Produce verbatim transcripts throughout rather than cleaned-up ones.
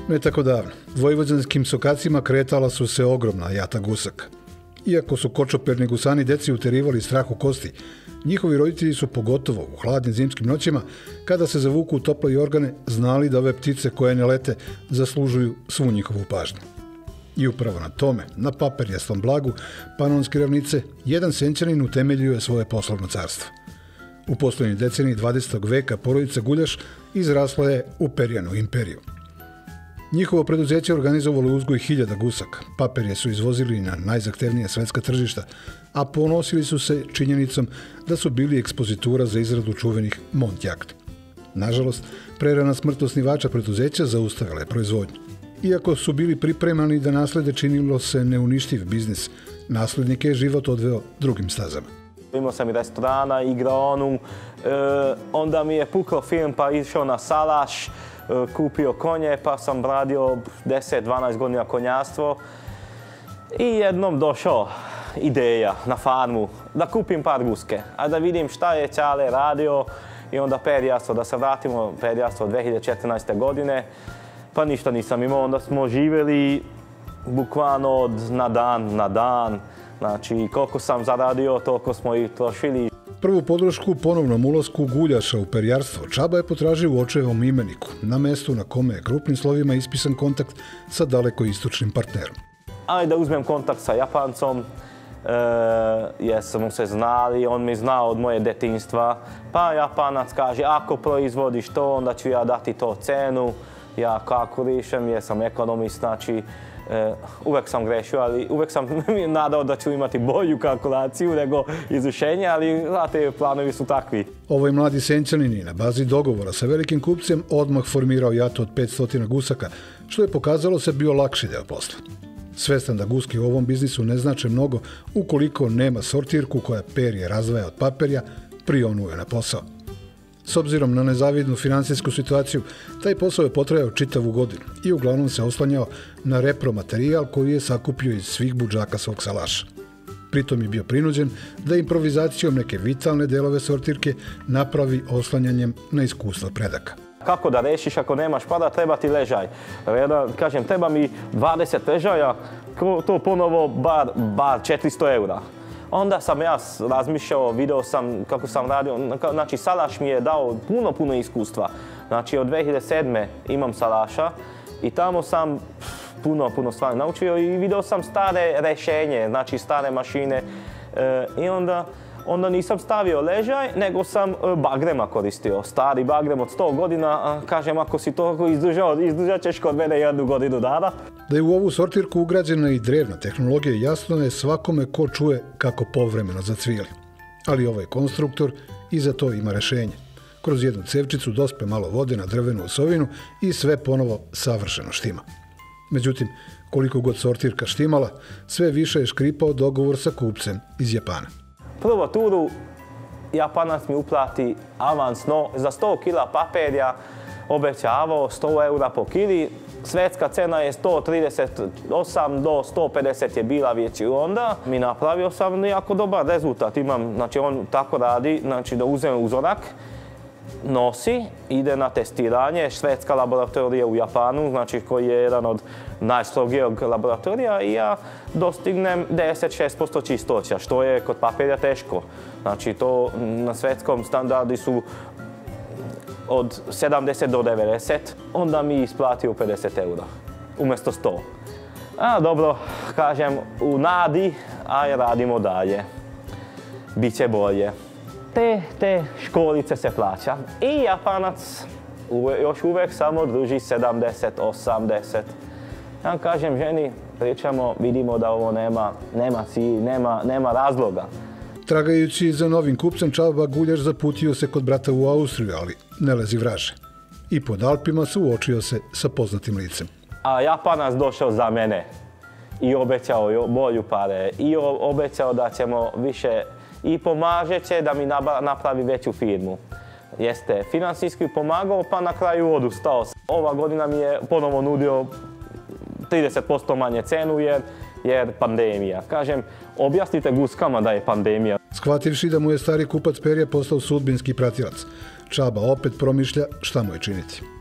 Ne tako davno, vojvođanskim sokacima kretala su se ogromna jata gusaka. Iako su kočoperni gusani deci uterivali strah u kosti, njihovi roditelji su pogotovo u hladnim zimskim noćima, kada se zavuku u tople jorgane, znali da ove ptice koje ne lete zaslužuju svu njihovu pažnju. I upravo na tome, na paperjastom blagu Panonske ravnice, jedan Senčanin utemeljio je svoje poslovno carstvo. U posljednjoj deceniji dvadesetog veka porodica Guljaš izrasla je u perjanu imperiju. Njihovo preduzeće organizovalo uzgoj hiljada gusaka, paperje su izvozili na najzahtevnija svetska tržišta, a ponosili su se činjenicom da su bili ekspozitura za izradu čuvenih Montjakt. Nažalost, prerana smrt osnivača preduzeća zaustavila je proizvodnju. Iako su bili pripremani da naslede, činilo se neuništiv biznis. Naslednike je život odveo drugim stazama. Imao sam i restorana, igraonu, e, onda mi je pukao film pa išao na salaš, e, kupio konje pa sam radio deset dvanaest godina konjarstvo. I jednom došao ideja na farmu da kupim par guske, a da vidim šta je Ćale radio i onda perjastvo, da se vratimo perjastvo dvije hiljade četrnaeste. godine. Pa ništa nisam imao, onda smo živjeli bukvalno od na dan na dan. Znači, koliko sam zaradio, toliko smo i trošili. Prvu podršku ponovnom ulasku Guljaša u perjarstvo Čaba je potražio u očevom imeniku, na mestu na kome je krupnim slovima ispisan kontakt sa daleko istočnim partnerom. Ali da uzmem kontakt sa Japancom, e, jer smo se znali, on mi znao od moje detinjstva. Pa Japanac kaže, ako proizvodiš to, onda ću ja dati to cenu. Ja kalkulišem, jer sam ekonomist, znači Uh, uvek sam grešio, ali uvek sam nadao da ću imati bolju kalkulaciju nego izvršenje, ali znate, planovi su takvi. Ovaj mladi Senčanin je na bazi dogovora sa velikim kupcem odmah formirao jatu od petsto gusaka, što je pokazalo se bio lakši deo posla. Svestan da guske u ovom biznisu ne znače mnogo, ukoliko nema sortirku koja perje razdvaja od paperja, prionuje na posao. S obzirom na nezavidnu finansijsku situaciju, taj posao je potrajao čitavu godinu i uglavnom se oslanjao na repromaterijal koji je sakupio iz svih budžaka svog salaša. Pritom je bio prinuđen da improvizacijom neke vitalne delove sortirke napravi oslanjanjem na iskustvo predaka. Kako da rešiš ako nemaš para, treba ti ležaj. Ja kažem, treba mi dvadeset ležaja, to ponovo bar, bar četiristo eura. Onda sam ja razmišljao, video sam kako sam radio, znači salaš mi je dao puno, puno iskustva. Znači od dvije hiljade sedme. imam salaša i tamo sam puno, puno stvari naučio i video sam stare rešenje, znači stare mašine. E, I onda, onda nisam stavio ležaj, nego sam bagrema koristio. Stari bagrem od sto godina, kažem ako si toliko izdržao, izdržat ćeš kod mene jednu godinu dana. Da je u ovu sortirku ugrađena i drevna tehnologija, jasno je svakome ko čuje kako povremeno zacvili. Ali ovaj konstruktor i za to ima rešenje. Kroz jednu cevčicu dospe malo vode na drvenu osovinu i sve ponovo savršeno štima. Međutim, koliko god sortirka štimala, sve više je škripao dogovor sa kupcem iz Japana. Prvo turu Japanac mi uplati avansno za sto kila paperja, obećavao sto eura po kili. Svetska cena je sto trideset osam do sto pedeset je bila već onda. Mi napravio sam jako dobar rezultat. Imam, znači on tako radi, znači da uzem uzorak, nosi, ide na testiranje, švedska laboratorija u Japanu, znači koji je jedan od najstrogijeg laboratorija i ja dostignem devedeset šest posto čistoća, što je kod papirja teško. Znači to na svetskom standardi su od sedamdeset do devedeset, onda mi isplatio pedeset eura, umjesto sto. A dobro, kažem, u nadi, a radimo dalje. Biće bolje. Te, te školice se plaća. I Japanac uve, još uvijek samo drži sedamdeset osamdeset. Ja kažem ženi, pričamo, vidimo da ovo nema, nema cilj, nema, nema razloga. Tragajući za novim kupcem, Čaba Guljaš zaputio se kod brata u Austriju, ali ne lezi vraže. I pod Alpima suočio se sa poznatim licem. A Japanac došao za mene i obećao bolju pare i obećao da ćemo više i pomaže će da mi napravi veću firmu. Jeste finansijski pomagao, pa na kraju odustao. Ova godina mi je ponovo nudio trideset posto manje cenu jer, jer pandemija. Kažem, objasnite guskama da je pandemija. Shvativši da mu je stari kupac perja postao sudbinski pratilac, Čaba opet promišlja šta mu je činiti.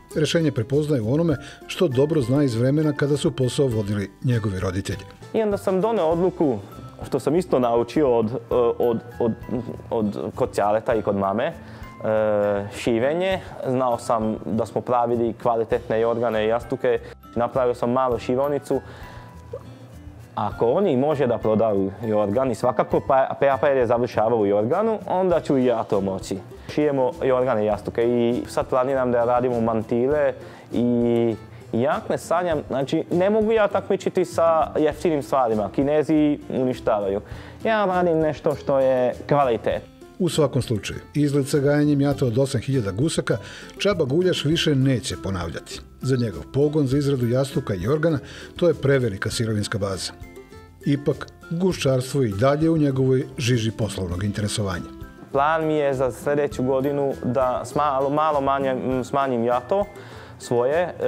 Rešenje prepoznaje u onome što dobro zna iz vremena kada su posao vodili njegovi roditelji. I onda sam doneo odluku, što sam isto naučio od, od, od, od kod ćaleta i kod mame, šivenje. Znao sam da smo pravili kvalitetne jorgane i jastuke. Napravio sam malu šivonicu. Ako oni može da prodaju jorgan i svakako papir je završavao u jorganu, onda ću i ja to moći. Šijemo jorgane i jastuke i sad planiram da radimo mantile i jak ne sanjam, znači ne mogu ja takmičiti sa jeftinim stvarima, Kinezi uništavaju. Ja radim nešto što je kvalitet. U svakom slučaju, izgled sa gajanjem jata od osam hiljada gusaka Čaba Guljaš više neće ponavljati. Za njegov pogon za izradu jastuka i jorgana to je prevelika sirovinska baza. Ipak, guščarstvo je i dalje u njegovoj žiži poslovnog interesovanja. Plan mi je za sljedeću godinu da malo, malo manje smanjim jato svoje. E,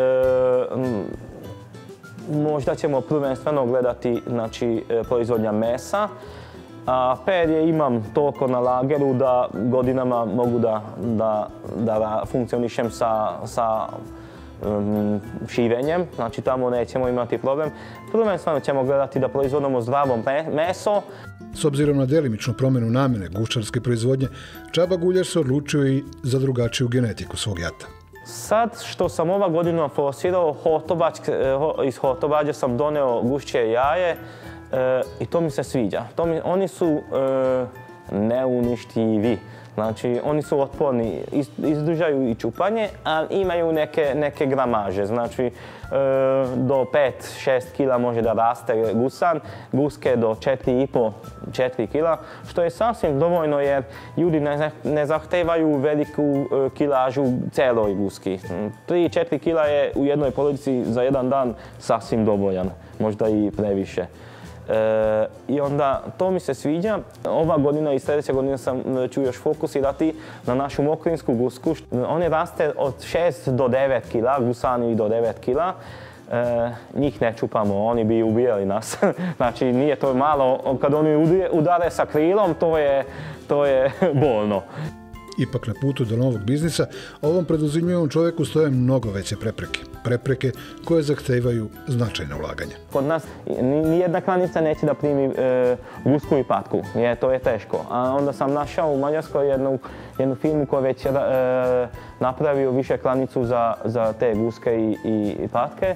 možda ćemo prvenstveno gledati znači, proizvodnja mesa. A perje imam toliko na lageru da godinama mogu da, da, da funkcionišem sa, sa um, šivenjem, znači tamo nećemo imati problem. Prvenstveno ćemo gledati da proizvodimo zdravo meso. S obzirom na delimičnu promjenu namjene guščarske proizvodnje, Čaba Guljaš se odlučio i za drugačiju genetiku svog jata. Sad što sam ova godina forsirao, iz hotobađa sam doneo gušće jaje, E, i to mi se sviđa. To mi, oni su e, neuništivi. Znači, oni su otporni, iz, izdržaju i čupanje, ali imaju neke, neke gramaže. Znači, e, do pet do šest kila može da raste gusan, guske do četiri i pol do četiri kila, što je sasvim dovoljno jer ljudi ne, ne zahtevaju veliku e, kilažu celoj guski. tri do četiri kila je u jednoj porodici za jedan dan sasvim dovoljan, možda i previše. E, I onda to mi se sviđa. Ova godina i sljedeća godina sam ću još fokusirati na našu mokrinsku gusku. Oni raste od šest do devet kila, gusani do devet kila. E, njih ne čupamo, oni bi ubijali nas. Znači nije to malo, kad oni udare sa krilom, to je, to je bolno. Ipak na putu do novog biznisa, ovom preduzimljivom čovjeku stoje mnogo veće prepreke. Prepreke koje zahtevaju značajna ulaganja. Kod nas nijedna klanica neće da primi e, gusku i patku, je, to je teško. A onda sam našao u Mađarskoj jednu, jednu firmu koja već je e, napravio više klanicu za, za te guske i, i, i patke.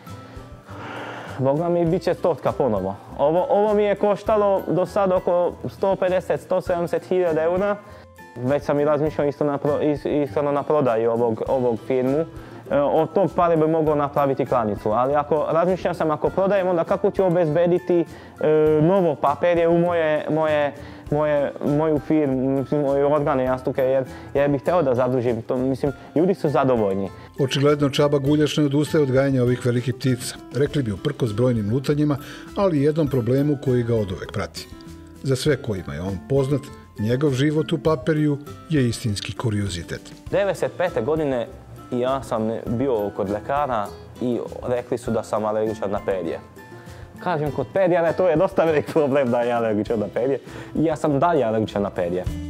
Boga mi bit će stotka ponovo. Ovo, ovo mi je koštalo do sad oko sto pedeset do sto sedamdeset hiljada eura. Već sam i razmišljao isto na, iskreno na prodaju ovog, ovog firmu. Od tog pare bi mogao napraviti klanicu, ali ako razmišljam sam ako prodajem, onda kako ću obezbediti e, novo papirje u moje, moje, moje, moju firmu, moje organe jastuke, jer, jer bih hteo da zadružim to. Mislim, ljudi su zadovoljni. Očigledno Čaba Guljaš ne odustaje od gajanja ovih velikih ptica. Rekli bi uprkos brojnim lutanjima, ali jednom problemu koji ga oduvek prati. Za sve kojima je on poznat, njegov život u papirju je istinski kuriozitet. devedeset pete godine ja sam bio kod lekara i rekli su da sam alergičan na perje. Kažem, kod perja to je dosta velik problem da je alergičan na perje. I ja sam dalje alergičan na perje.